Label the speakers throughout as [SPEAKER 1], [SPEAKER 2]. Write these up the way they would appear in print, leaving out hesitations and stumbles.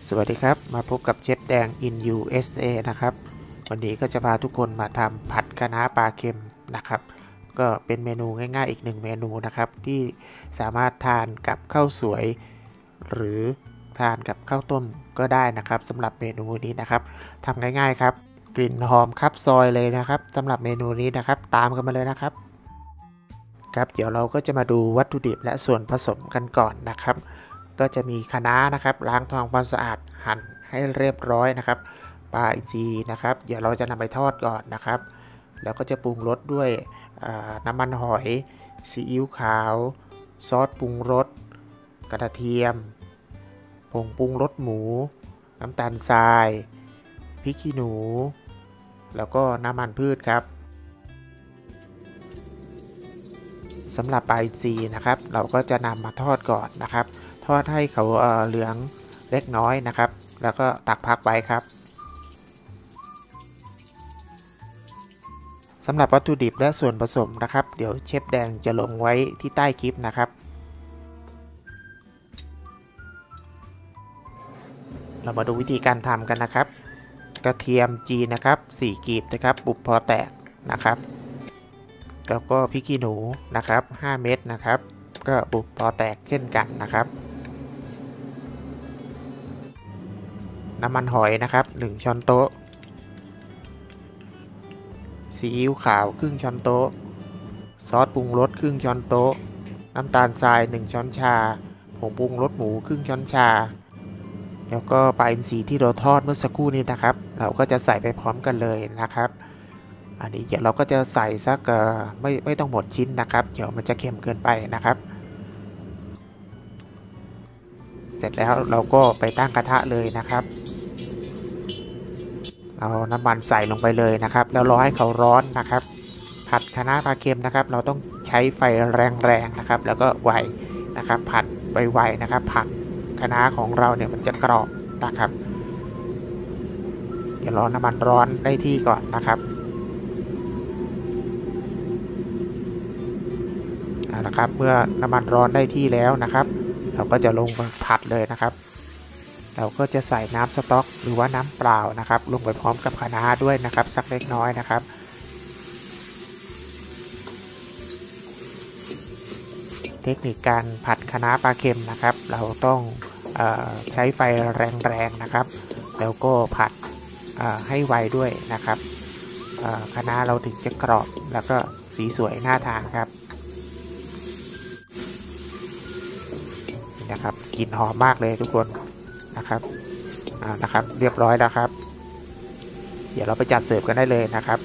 [SPEAKER 1] สวัสดีครับมาพบกับเชฟแดง in USA นะครับวันนี้ก็จะพาทุกคนมาทำผัดคะน้าปลาเค็มนะครับก็เป็นเมนูง่ายๆอีกหนึ่งเมนูนะครับที่สามารถทานกับข้าวสวยหรือทานกับข้าวต้มก็ได้นะครับสำหรับเมนูนี้นะครับทำง่ายๆครับกลิ่นหอมครับซอยเลยนะครับสำหรับเมนูนี้นะครับตามกันมาเลยนะครับเดี๋ยวเราก็จะมาดูวัตถุดิบและส่วนผสมกันก่อนนะครับก็จะมีคะน้านะครับล้างทำความสะอาดหั่นให้เรียบร้อยนะครับปลาอินทรีนะครับเดี๋ยวเราจะนำไปทอดก่อนนะครับแล้วก็จะปรุงรสด้วยน้ำมันหอยซีอิ๊วขาวซอสปรุงรสกระเทียมผงปรุงรสหมูน้ำตาลทรายพริกขี้หนูแล้วก็น้ำมันพืชครับสำหรับปลาอินทรีนะครับเราก็จะนำมาทอดก่อนนะครับทอดให้เขาเหลืองเล็กน้อยนะครับแล้วก็ตักพักไว้ครับสำหรับวัตถุดิบและส่วนผสมนะครับเดี๋ยวเชฟแดงจะลงไว้ที่ใต้คลิปนะครับเรามาดูวิธีการทำกันนะครับกระเทียมจีนนะครับ4กีบนะครับบุบพอแตกนะครับแล้วก็พริกขี้หนูนะครับ5เม็ดนะครับก็บุบพอแตกเช่นกันนะครับน้ำมันหอยนะครับ1ช้อนโต๊ะซีอิ๊วขาวครึ่งช้อนโต๊ะซอสปรุงรสครึ่งช้อนโต๊ะน้ำตาลทราย1ช้อนชาผงปรุงรสหมูครึ่งช้อนชาแล้วก็ปลาอินทรีที่เราทอดเมื่อสักครู่นี้นะครับเราก็จะใส่ไปพร้อมกันเลยนะครับอันนี้เดี๋ยวเราก็จะใส่สักไม่ต้องหมดชิ้นนะครับเดี๋ยวมันจะเค็มเกินไปนะครับเสร็จแล้วเราก็ไปตั้งกระทะเลยนะครับเอาน้ำมันใส่ลงไปเลยนะครับแล้วรอให้เขาร้อนนะครับผัดคะน้าปลาเค็มนะครับเราต้องใช้ไฟแรงๆนะครับแล้วก็ไวนะครับผัดไวๆนะครับผัดคะน้าของเราเนี่ยมันจะกรอบนะครับเดี๋ยวรอน้ำมันร้อนได้ที่ก่อนนะครับนะครับเมื่อน้ำมันร้อนได้ที่แล้วนะครับเราก็จะลงผัดเลยนะครับเราก็จะใส่น้ำสต๊อกหรือว่าน้ำเปล่านะครับลงไปพร้อมกับคะน้าด้วยนะครับสักเล็กน้อยนะครับเทคนิคการผัดคะน้าปลาเค็มนะครับเราต้องใช้ไฟแรงๆนะครับแล้วก็ผัดให้ไวด้วยนะครับคะน้าเราถึงจะกรอบแล้วก็สีสวยน่าทานครับนะครับกลิ่นหอมมากเลยทุกคนนะครับเรียบร้อยแล้วครับเดี๋ยวเราไปจัดเสิร์ฟกันได้เลยนะครับ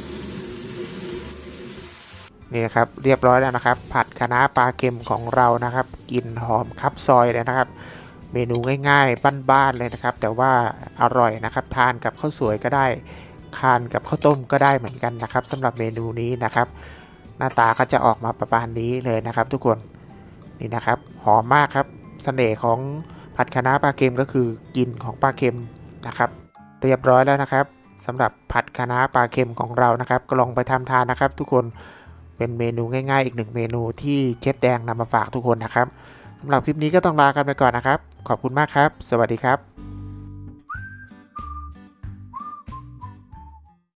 [SPEAKER 1] นี่นะครับเรียบร้อยแล้วนะครับผัดคะน้าปลาเค็มของเรานะครับกลิ่นหอมครับซอยเลยนะครับเมนูง่ายๆบ้านๆเลยนะครับแต่ว่าอร่อยนะครับทานกับข้าวสวยก็ได้ทานกับข้าวต้มก็ได้เหมือนกันนะครับสำหรับเมนูนี้นะครับหน้าตาก็จะออกมาประมาณนี้เลยนะครับทุกคนนี่นะครับหอมมากครับเสน่ห์ของผัดคะน้าปลาเค็มก็คือกลิ่นของปลาเค็มนะครับเรียบร้อยแล้วนะครับสำหรับผัดคะน้าปลาเค็มของเรานะครับก็ลองไปทำทานนะครับทุกคนเป็นเมนูง่ายๆอีกหนึ่งเมนูที่เชฟแดงนำมาฝากทุกคนนะครับสำหรับคลิปนี้ก็ต้องลากันไปก่อนนะครับขอบคุณมากครับสวัสดีครับ